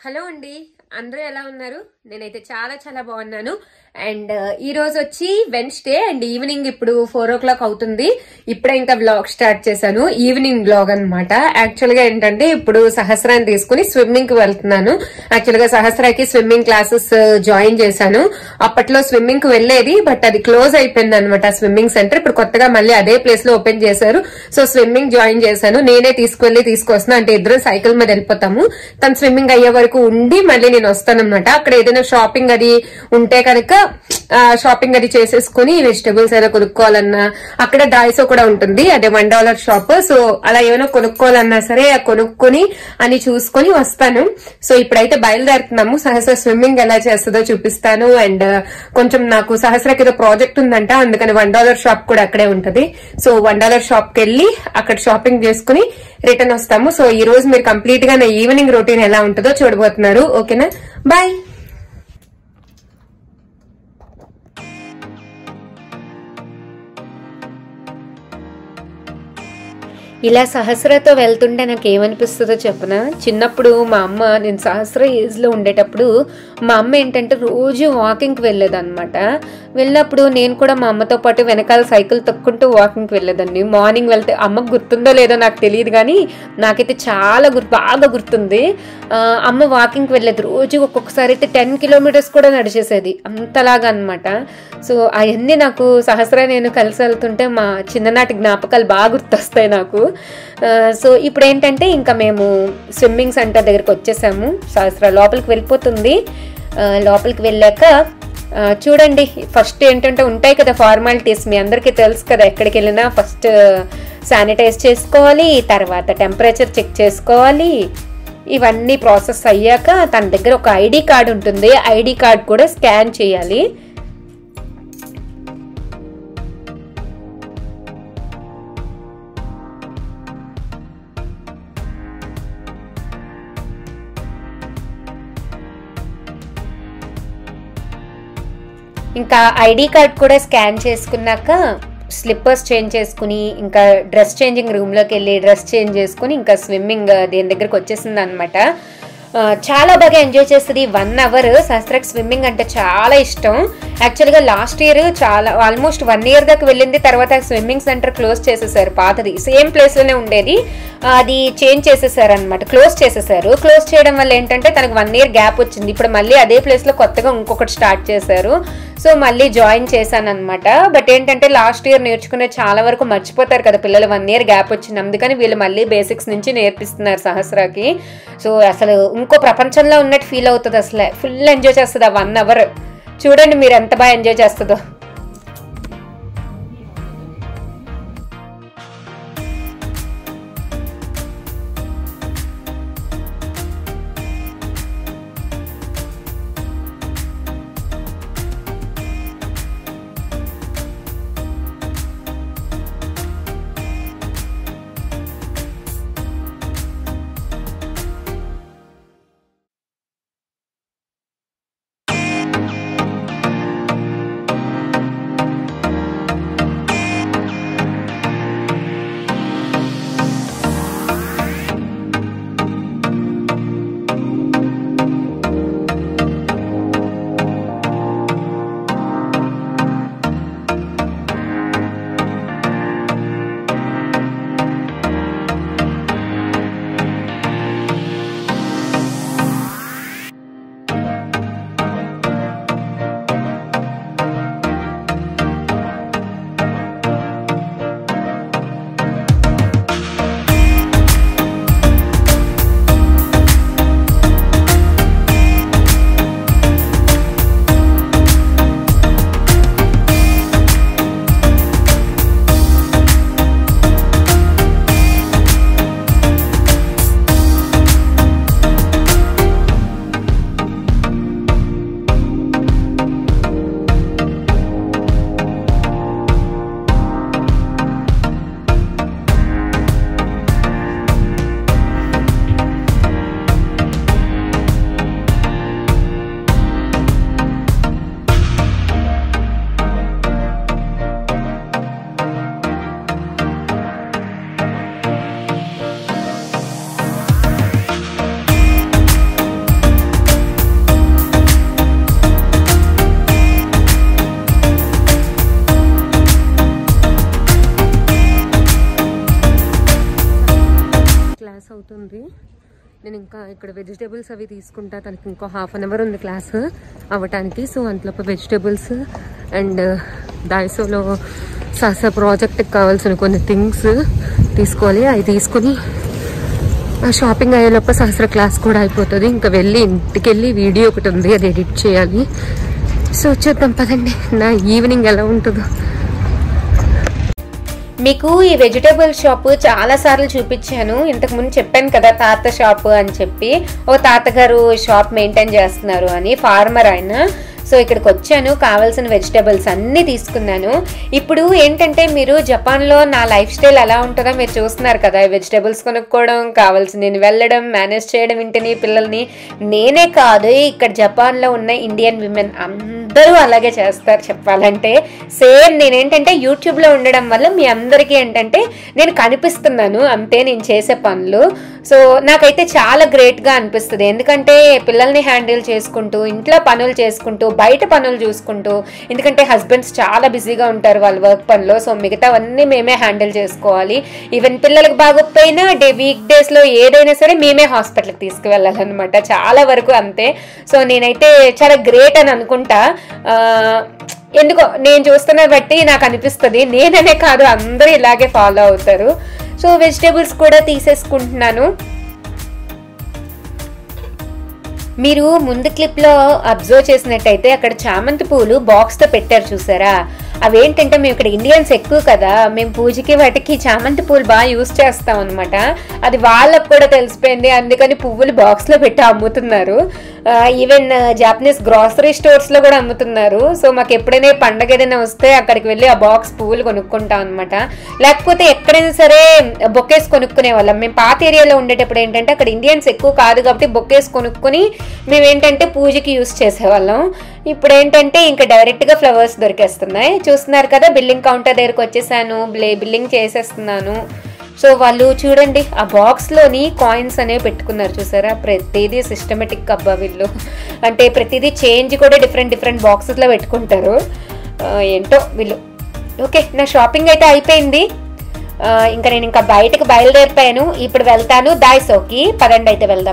Hello అండి, అందరూ ఎలా ఉన్నారు? నేనైతే చాలా చాలా బాగున్నాను. అండ్ ఈ రోజు వచ్చి వెన్స్డే అండ్ ఈవినింగ్ ఇప్పుడు 4 o'clock అవుతుంది. ఇప్పుడే ఇంకా బ్లాగ్ స్టార్ట్ చేశాను, ఈవినింగ్ బ్లాగ్ అనమాట. యాక్చువల్ గా ఏంటంటే ఇప్పుడు సహస్రాన్ని తీసుకుని స్విమ్మింగ్ కి వెళ్తున్నాను. యాక్చువల్ గా సహస్రాకి స్విమ్మింగ్ క్లాసెస్ జాయిన్ చేశాను. అప్పట్లో స్విమ్మింగ్ కి వెళ్లేది, బట్ అది క్లోజ్ అయిపోయింది అనమాట స్విమ్మింగ్ సెంటర్. ఇప్పుడు కొత్తగా మళ్ళీ అదే ప్లేస్ లో ఓపెన్ చేశారు. సో స్విమ్మింగ్ జాయిన్ చేశాను. నేనే తీసుకొస్తున్నా, అంటే ఇద్దరు సైకిల్ మీద వెళ్ళిపోతాము. తను స్విమ్మింగ్ అయ్యే వరకు ఉండి మళ్ళీ నేను వస్తాను అనమాట. అక్కడ ఏదైనా షాపింగ్ అది ఉంటే కనుక షాపింగ్ అది చేసేసుకుని వెజిటబుల్స్ ఏదైనా కొనుక్కోవాలన్నా, అక్కడ డాయిసో కూడా ఉంటుంది, అదే $1 షాప్. సో అలా ఏమైనా కొనుక్కోవాలన్నా సరే కొనుక్కొని అని చూసుకొని వస్తాను. సో ఇప్పుడైతే బయలుదేరుతున్నాము. సహస్ర స్విమ్మింగ్ ఎలా చేస్తుందో చూపిస్తాను. అండ్ కొంచెం నాకు సహస్రకి ఏదో ప్రాజెక్ట్ ఉందంట, అందుకని $1 షాప్ కూడా అక్కడే ఉంటది. సో $1 షాప్ కి వెళ్ళి అక్కడ షాపింగ్ చేసుకుని రిటర్న్ వస్తాము. సో ఈ రోజు మీరు కంప్లీట్ గా నా ఈవినింగ్ రొటీన్ ఎలా ఉంటుందో చూడబోతున్నారు. ఓకేనా, బాయ్. ఇలా సహస్రతో వెళ్తుంటే నాకు ఏమనిపిస్తుందో చెప్పనా? చిన్నప్పుడు మా అమ్మ, నేను సహస్ర ఏజ్లో ఉండేటప్పుడు మా అమ్మ ఏంటంటే రోజు వాకింగ్కి వెళ్ళేదన్నమాట. వెళ్ళినప్పుడు నేను కూడా మా అమ్మతో పాటు వెనకాల సైకిల్ తొక్కుంటూ వాకింగ్కి వెళ్ళేదాన్ని. మార్నింగ్ వెళ్తే అమ్మకు గుర్తుందో లేదో నాకు తెలియదు, కానీ నాకైతే చాలా బాగా గుర్తుంది. అమ్మ వాకింగ్కి వెళ్ళేది రోజు. ఒక్కొక్కసారి అయితే 10 kilometers కూడా నడిచేసేది, అంతలాగా అనమాట. సో అవన్నీ నాకు సహస్ర నేను కలిసి వెళ్తుంటే మా చిన్ననాటి జ్ఞాపకాలు బాగా గుర్తొస్తాయి నాకు. సో ఇప్పుడు ఏంటంటే ఇంకా మేము స్విమ్మింగ్ సెంటర్ దగ్గరికి వచ్చేసాము. సహస్ర లోపలికి వెళ్ళిపోతుంది. లోపలికి వెళ్ళాక చూడండి, ఫస్ట్ ఏంటంటే ఉంటాయి కదా ఫార్మాలిటీస్, మీ అందరికీ తెలుసు కదా. ఎక్కడికి వెళ్ళినా ఫస్ట్ శానిటైజ్ చేసుకోవాలి, తర్వాత టెంపరేచర్ చెక్ చేసుకోవాలి. ఇవన్నీ ప్రాసెస్ అయ్యాక తన దగ్గర ఒక ఐడి కార్డ్ ఉంటుంది, ఐడి కార్డ్ కూడా స్కాన్ చేయాలి. ఇంకా ఐడి కార్డ్ కూడా స్కాన్ చేసుకున్నాక స్లిప్పర్స్ చేంజ్ చేసుకుని ఇంకా డ్రెస్ చేంజింగ్ రూమ్లోకి వెళ్ళి డ్రెస్ చేంజ్ చేసుకుని ఇంకా స్విమ్మింగ్ దేని దగ్గరకు వచ్చేసింది అనమాట. చాలా బాగా ఎంజాయ్ చేస్తుంది. 1 hour సహస్రకి స్విమ్మింగ్ అంటే చాలా ఇష్టం. యాక్చువల్గా లాస్ట్ ఇయర్ చాలా ఆల్మోస్ట్ 1 year దాకా వెళ్ళింది. తర్వాత స్విమ్మింగ్ సెంటర్ క్లోజ్ చేసేసారు. పాతది సేమ్ ప్లేస్లోనే ఉండేది, అది చేంజ్ చేసేసారు అనమాట, క్లోజ్ చేసేసారు. క్లోజ్ చేయడం వల్ల ఏంటంటే తనకు 1 year గ్యాప్ వచ్చింది. ఇప్పుడు మళ్ళీ అదే ప్లేస్లో కొత్తగా ఇంకొకటి స్టార్ట్ చేశారు. సో మళ్ళీ జాయిన్ చేశాను అనమాట. బట్ ఏంటంటే లాస్ట్ ఇయర్ నేర్చుకునే చాలా వరకు మర్చిపోతారు కదా పిల్లలు, 1 year గ్యాప్ వచ్చింది. అందుకని వీళ్ళు మళ్ళీ బేసిక్స్ నుంచి నేర్పిస్తున్నారు సహస్రాకి. సో అసలు ఇంకో ప్రపంచంలో ఉన్నట్టు ఫీల్ అవుతుంది. అసలు ఫుల్ ఎంజాయ్ చేస్తుంది ఆ 1 hour. చూడండి మీరు ఎంత బాగా ఎంజాయ్ చేస్తుందో. నేను ఇంకా ఇక్కడ వెజిటేబుల్స్ అవి తీసుకుంటా. తనకి ఇంకో హాఫ్ అన్ అవర్ ఉంది క్లాస్ అవ్వటానికి. సో అంతలోపు వెజిటేబుల్స్ అండ్ డైసోలో సహస్ర ప్రాజెక్ట్కి కావాల్సిన కొన్ని థింగ్స్ తీసుకోవాలి. అవి తీసుకొని ఆ షాపింగ్ అయ్యేలోపు సహస్ర క్లాస్ కూడా అయిపోతుంది. ఇంకా వెళ్ళి ఇంటికి వెళ్ళి వీడియో ఒకటి ఉంది, అది ఎడిట్ చేయాలి. సో చూద్దాం పదండి నా ఈవినింగ్ ఎలా ఉంటుందో. మీకు ఈ వెజిటేబుల్ షాప్ చాలా సార్లు చూపించాను. ఇంతకు ముందు చెప్పాను కదా తాత షాప్ అని చెప్పి. ఓ తాతగారు షాప్ మెయింటైన్ చేస్తున్నారు అని, ఫార్మర్ ఆయన. సో ఇక్కడికి వచ్చాను, కావాల్సిన వెజిటేబుల్స్ అన్నీ తీసుకున్నాను. ఇప్పుడు ఏంటంటే మీరు జపాన్లో నా లైఫ్ స్టైల్ ఎలా ఉంటుందో మీరు చూస్తున్నారు కదా. వెజిటేబుల్స్ కొనుక్కోవడం, కావాల్సిన నేను వెళ్ళడం, మేనేజ్ చేయడం ఇంటిని పిల్లల్ని. నేనే కాదు, ఇక్కడ జపాన్లో ఉన్న ఇండియన్ విమెన్ అందరూ అలాగే చేస్తారు చెప్పాలంటే. సేమ్ నేనేంటంటే యూట్యూబ్లో ఉండడం వల్ల మీ అందరికీ ఏంటంటే నేను కనిపిస్తున్నాను అంతే నేను చేసే పనులు. సో నాకైతే చాలా గ్రేట్గా అనిపిస్తుంది. ఎందుకంటే పిల్లల్ని హ్యాండిల్ చేసుకుంటూ, ఇంట్లో పనులు చేసుకుంటూ, బయట పనులు చూసుకుంటూ, ఎందుకంటే హస్బెండ్స్ చాలా బిజీగా ఉంటారు వాళ్ళ వర్క్ పనిలో. సో మిగతావన్నీ మేమే హ్యాండిల్ చేసుకోవాలి. ఈవెన్ పిల్లలకు బాగోకపోయినా వీక్ డేస్లో ఏదైనా సరే మేమే హాస్పిటల్కి తీసుకువెళ్ళాలన్నమాట, చాలా వరకు అంతే. సో నేనైతే చాలా గ్రేట్ అని అనుకుంటా. ఎందుకో నేను చూస్తున్న బట్టి నాకు అనిపిస్తుంది. నేననే కాదు, అందరూ ఇలాగే ఫాలో అవుతారు. సో వెజిటేబుల్స్ కూడా తీసేసుకుంటున్నాను. మీరు ముందు క్లిప్లో అబ్జర్వ్ చేసినట్టయితే అక్కడ చామంతి పూలు బాక్స్తో పెట్టారు చూసారా. అవేంటంటే మేము ఇక్కడ ఇండియన్స్ ఎక్కువ కదా, మేము పూజకి వాటికి చామంతి పూలు బాగా యూజ్ చేస్తాం అనమాట. అది వాళ్ళకు కూడా తెలిసిపోయింది, అందుకని పువ్వులు బాక్స్లో పెట్టి అమ్ముతున్నారు. ఈవెన్ జాపనీస్ గ్రాసరీ స్టోర్స్లో కూడా అమ్ముతున్నారు. సో మాకు ఎప్పుడైనా పండగ ఏదైనా వస్తే అక్కడికి వెళ్ళి ఆ బాక్స్ పువ్వులు కొనుక్కుంటాం అనమాట. లేకపోతే ఎక్కడైనా సరే బొకేస్ కొనుక్కునే వాళ్ళం. మేము పాత ఏరియాలో ఉండేటప్పుడు ఏంటంటే అక్కడ ఇండియన్స్ ఎక్కువ కాదు కాబట్టి బొకేస్ కొనుక్కొని మేమేంటంటే పూజకి యూజ్ చేసేవాళ్ళం. ఇప్పుడు ఏంటంటే ఇంకా డైరెక్ట్గా ఫ్లవర్స్ దొరికేస్తున్నాయి. చూస్తున్నారు కదా, బిల్లింగ్ కౌంటర్ దగ్గరకు వచ్చేసాను, బిల్లింగ్ చేసేస్తున్నాను. సో వాళ్ళు చూడండి ఆ బాక్స్లోని కాయిన్స్ అనేవి పెట్టుకున్నారు చూసారా. ప్రతిదీ సిస్టమేటిక్ అబ్బా వీళ్ళు, అంటే ప్రతిదీ చేంజ్ కూడా డిఫరెంట్ బాక్సెస్లో పెట్టుకుంటారు. ఏంటో వీళ్ళు. ఓకే, నా షాపింగ్ అయితే అయిపోయింది. ఇంకా నేను ఇంకా బయటకు బయలుదేరిపోయాను. ఇప్పుడు వెళ్తాను దాయిసోకి. పదండి అయితే వెళ్దాం.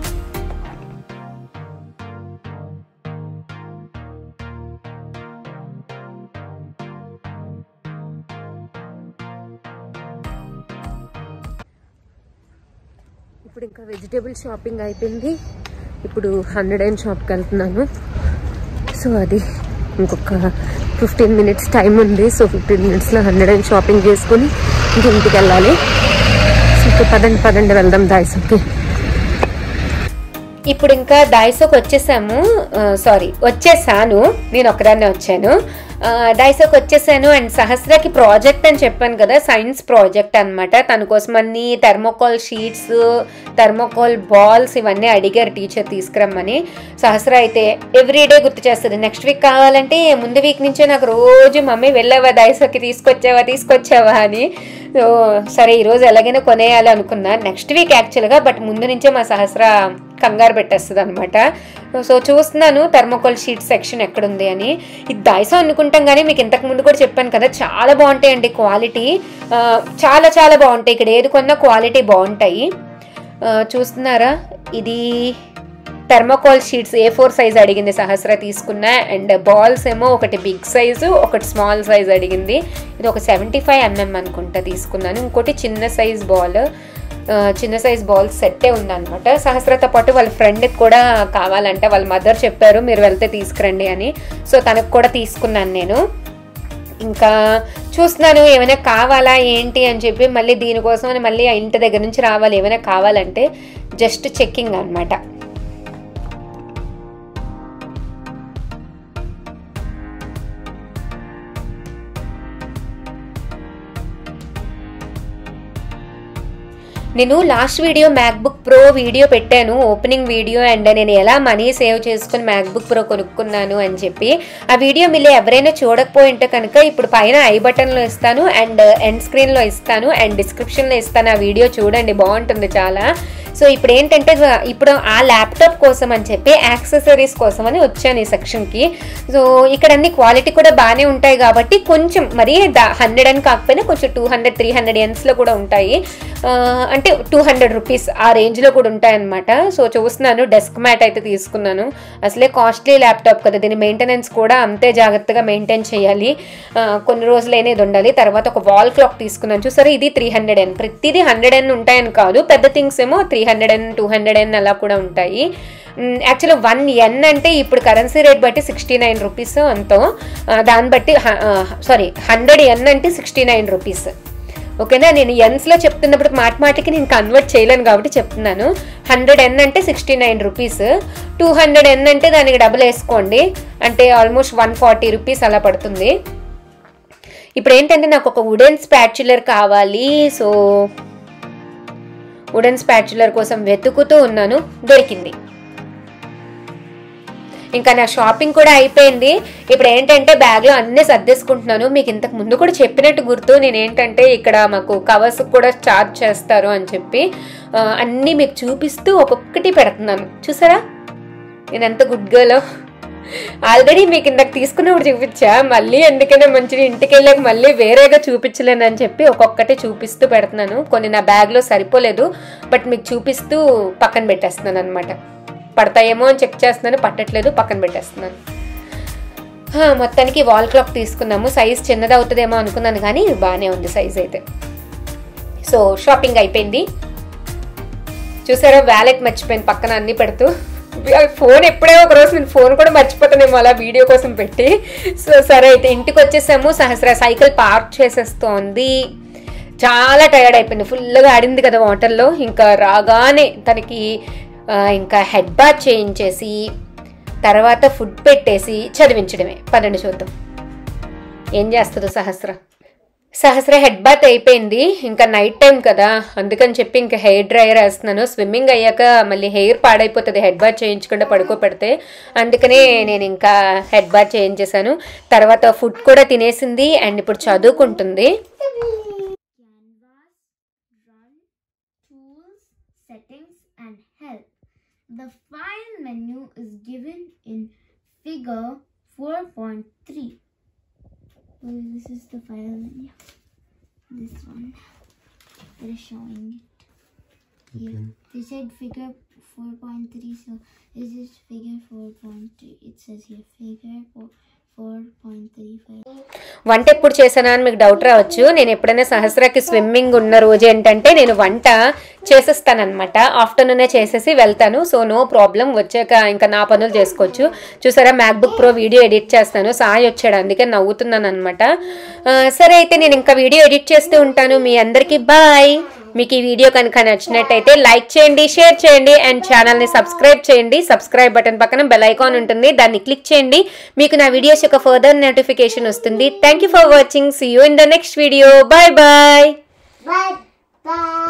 ఇప్పుడు ఇంకా వెజిటేబుల్ షాపింగ్ అయిపోయింది. ఇప్పుడు 100 షాప్కి వెళ్తున్నాను. సో అది ఇంకొక 15 మినిట్స్ టైం ఉంది. సో 15 మినిట్స్లో 100 షాపింగ్ చేసుకొని ఇంటికి వెళ్ళాలి. సో పదండి వెళ్దాం దాయిసోకి. ఇప్పుడు ఇంకా దాయిసోకి వచ్చేసాను. నేను ఒకదాన్నే వచ్చాను. డైసోకి వచ్చేసాను. అండ్ సహస్రకి ప్రాజెక్ట్ అని చెప్పాను కదా, సైన్స్ ప్రాజెక్ట్ అనమాట. తన కోసం అన్ని థర్మోకాల్ షీట్స్, థర్మోకాల్ బాల్స్ ఇవన్నీ అడిగారు టీచర్ తీసుకురమ్మని. సహస్ర అయితే ఎవ్రీడే గుర్తు చేస్తుంది. నెక్స్ట్ వీక్ కావాలంటే ముందు వీక్ నుంచే నాకు రోజు మమ్మీ వెళ్ళావా డైసోకి, తీసుకొచ్చావా అని. సో సరే ఈరోజు ఎలాగైనా కొనేయాలి అనుకున్నా, నెక్స్ట్ వీక్ యాక్చువల్గా. బట్ ముందు నుంచే మా సహస్ర కంగారు పెట్టేస్తుంది అనమాట. సో చూస్తున్నాను థర్మోకాల్ షీట్ సెక్షన్ ఎక్కడుంది అని. ఇది డైసో అనుకుంటాం కానీ మీకు ఇంతకు ముందు కూడా చెప్పాను కదా, చాలా బాగుంటాయండి క్వాలిటీ, చాలా బాగుంటాయి. ఇక్కడ ఏది కొన్నా క్వాలిటీ బాగుంటాయి. చూస్తున్నారా, ఇది థర్మోకాల్ షీట్స్ A4 సైజ్ అడిగింది సహస్ర, తీసుకున్నా. అండ్ బాల్స్ ఏమో ఒకటి బిగ్ సైజు, ఒకటి స్మాల్ సైజ్ అడిగింది. ఇది ఒక 75 mm అనుకుంటా తీసుకున్నాను. ఇంకోటి చిన్న సైజ్ బాల్ సెట్టే ఉందన్నమాట. సహస్రతో పాటు వాళ్ళ ఫ్రెండ్కి కూడా కావాలంట, వాళ్ళ మదర్ చెప్పారు మీరు వెళ్తే తీసుకురండి అని. సో తనకు కూడా తీసుకున్నాను నేను. ఇంకా చూస్తున్నాను ఏమైనా కావాలా ఏంటి అని చెప్పి. మళ్ళీ దీనికోసం అని మళ్ళీ ఇంటి దగ్గర నుంచి రావాలి, ఏమైనా కావాలంటే జస్ట్ చెక్కింగ్ అనమాట. నేను last video MacBook Pro video పెట్టాను, ఓపెనింగ్ వీడియో. అండ్ నేను ఎలా మనీ సేవ్ చేసుకుని మ్యాక్బుక్ ప్రో కొనుక్కున్నాను అని చెప్పి. ఆ వీడియో మీరు ఎవరైనా చూడకపోయి ఉంటే కనుక ఇప్పుడు పైన ఐ బటన్లో ఇస్తాను, అండ్ ఎండ్ స్క్రీన్లో ఇస్తాను, అండ్ డిస్క్రిప్షన్లో ఇస్తాను. ఆ వీడియో చూడండి, బాగుంటుంది చాలా. సో ఇప్పుడు ఏంటంటే ఇప్పుడు ఆ ల్యాప్టాప్ కోసం అని చెప్పి యాక్సెసరీస్ కోసం అని వచ్చాను ఈ సెక్షన్కి. సో ఇక్కడ అన్ని క్వాలిటీ కూడా బాగానే ఉంటాయి కాబట్టి కొంచెం మరీ 100 అని కాకపోయినా కొంచెం 200-300 యెన్స్లో కూడా ఉంటాయి. అంటే 200 రూపీస్ ఆ రేంజ్లో కూడా ఉంటాయన్నమాట. సో చూస్తున్నాను, డెస్క్ మ్యాట్ అయితే తీసుకున్నాను. అసలే కాస్ట్లీ ల్యాప్టాప్ కదా, దీని మెయింటెనెన్స్ కూడా అంతే జాగ్రత్తగా మెయింటైన్ చేయాలి, కొన్ని రోజులైనా ఇది ఉండాలి. తర్వాత ఒక వాల్ క్లాక్ తీసుకున్నాను, చూసారా ఇది 300N. ప్రతిదీ 100N ఉంటాయని కాదు, పెద్ద థింగ్స్ ఏమో 300N 200N అలా కూడా ఉంటాయి. యాక్చువల్లీ 1N అంటే ఇప్పుడు కరెన్సీ రేట్ బట్టి 69 రూపీస్ అంతో, దాన్ని బట్టి 100N అంటే 69 రూపీస్. ఓకేనా, నేను ఎన్స్లో చెప్తున్నప్పుడు మాటికి నేను కన్వర్ట్ చేయలేను కాబట్టి చెప్తున్నాను. 100N అంటే 69 రూపీస్, 200N అంటే దానికి డబుల్ వేసుకోండి, అంటే ఆల్మోస్ట్ 140 రూపీస్ అలా పడుతుంది. ఇప్పుడు ఏంటంటే నాకు ఒక వుడెన్ స్పాచులర్ కావాలి. సో వుడెన్ స్పాచులర్ కోసం వెతుకుతూ ఉన్నాను, దొరికింది. ఇంకా నా షాపింగ్ కూడా అయిపోయింది. ఇప్పుడు ఏంటంటే బ్యాగ్లో అన్నీ సర్దేసుకుంటున్నాను. మీకు ఇంతకు ముందు కూడా చెప్పినట్టు గుర్తు, నేను ఏంటంటే ఇక్కడ మాకు కవర్స్ కూడా చార్జ్ చేస్తారు అని చెప్పి అన్నీ మీకు చూపిస్తూ ఒక్కొక్కటి పెడుతున్నాను. చూసారా నేను ఎంత గుడ్ గర్లో. ఆల్రెడీ మీకు ఇందాక తీసుకున్నప్పుడు చూపించా, మళ్ళీ ఎందుకైనా మంచిగా ఇంటికి వెళ్ళాక మళ్ళీ వేరేగా చూపించలేనని చెప్పి ఒక్కొక్కటి చూపిస్తూ పెడుతున్నాను. కొన్ని నా బ్యాగ్లో సరిపోలేదు, బట్ మీకు చూపిస్తూ పక్కన పెట్టేస్తున్నాను అనమాట. పడతాయేమో అని చెక్ చేస్తున్నాను, పట్టట్లేదు, పక్కన పెట్టేస్తున్నాను. మొత్తానికి వాల్ క్లాక్ తీసుకున్నాము. సైజ్ చిన్నది అవుతుందేమో అనుకున్నాను, కానీ బాగానే ఉంది సైజ్ అయితే. సో షాపింగ్ అయిపోయింది. చూసారా, వ్యాలెట్ మర్చిపోయింది పక్కన అన్ని పెడుతూ. ఫోన్ ఎప్పుడే ఒకరోజు నేను ఫోన్ కూడా మర్చిపోతానేమో అలా వీడియో కోసం పెట్టి. సో సరే అయితే ఇంటికి వచ్చేసాము. సహస్ర సైకిల్ పార్క్ చేసేస్తోంది, చాలా టైర్డ్ అయిపోయింది, ఫుల్గా ఆడింది కదా వాటర్లో. ఇంకా రాగానే తనకి ఇంకా హెడ్ బాత్ చేయించేసి తర్వాత ఫుడ్ పెట్టేసి చదివించడమే. పదండి చూద్దాం ఏం చేస్తుందో సహస్ర హెడ్ బాత్ అయిపోయింది. ఇంకా నైట్ టైం కదా, అందుకని చెప్పి ఇంకా హెయిర్ డ్రైయర్ వేస్తున్నాను. స్విమ్మింగ్ అయ్యాక మళ్ళీ హెయిర్ పాడైపోతుంది హెడ్ బాత్ చేయించకుండా పడుకోపెడితే, అందుకనే నేను ఇంకా హెడ్ బాత్ చేయించేసాను. తర్వాత ఫుడ్ కూడా తినేసింది అండ్ ఇప్పుడు చదువుకుంటుంది. The file menu is given in figure 4.3. This is the file menu. This one. They're showing it. Okay. Here. They said figure 4.3, so this is figure 4.3. It says here figure 4.35. వంట ఎప్పుడు చేశానా అని మీకు doubt రావచ్చు. నేను ఎప్పుడైనా సహస్రకి swimming ఉన్న రోజు ఏంటంటే నేను వంట చేసేస్తానమాట, ఆఫ్టర్నూనే చేసేసి వెళ్తాను. సో నో ప్రాబ్లం, వచ్చాక ఇంకా నా పనులు చేసుకోవచ్చు. చూసారా, మ్యాక్బుక్ ప్రో వీడియో ఎడిట్ చేస్తాను, సాయి వచ్చాడు అందుకే నవ్వుతున్నాను అనమాట. సరే అయితే నేను ఇంకా వీడియో ఎడిట్ చేస్తూ ఉంటాను. మీ అందరికీ బాయ్. మీకు ఈ వీడియో కనుక నచ్చినట్టయితే లైక్ చేయండి, షేర్ చేయండి అండ్ ఛానల్ని సబ్స్క్రైబ్ చేయండి. సబ్స్క్రైబ్ బటన్ పక్కన బెల్ ఐకాన్ ఉంటుంది, దాన్ని క్లిక్ చేయండి. మీకు నా వీడియోస్ యొక్క ఫర్దర్ నోటిఫికేషన్ వస్తుంది. Thank you for watching. See you in the next video. Bye bye.